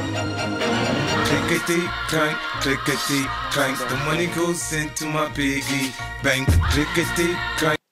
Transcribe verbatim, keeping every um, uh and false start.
Clickety clank, clickety clank. The money goes into my piggy bank. Clickety clank.